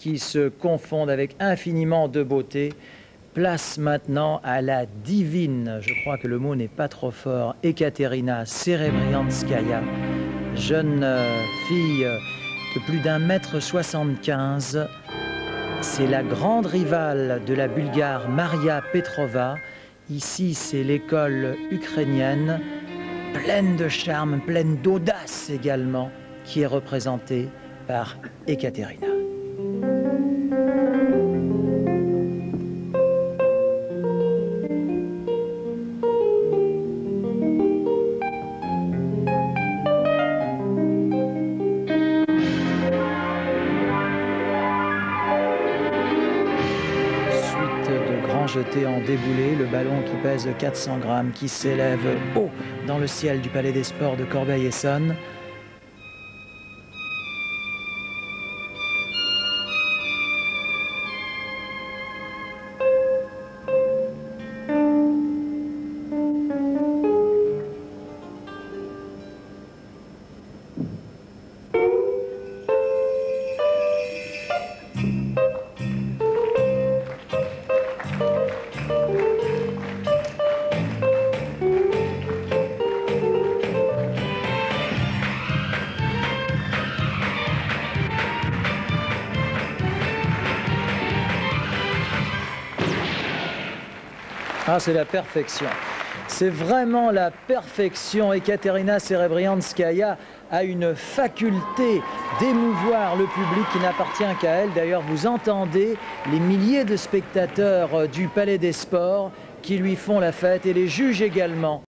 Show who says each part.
Speaker 1: qui se confondent avec infiniment de beauté. Place maintenant à la divine, je crois que le mot n'est pas trop fort, Ekaterina Serebrianskaya, jeune fille de plus d'1,75 m. C'est la grande rivale de la Bulgare Maria Petrova. Ici, c'est l'école ukrainienne, pleine de charme, pleine d'audace également, qui est représentée par Ekaterina. Jeté en déboulé, le ballon qui pèse 400 grammes, qui s'élève haut dans le ciel du Palais des Sports de Corbeil-Essonnes. Ah, c'est la perfection. C'est vraiment la perfection. Ekaterina Serebrianskaya a une faculté d'émouvoir le public qui n'appartient qu'à elle. D'ailleurs, vous entendez les milliers de spectateurs du Palais des Sports qui lui font la fête et les juges également.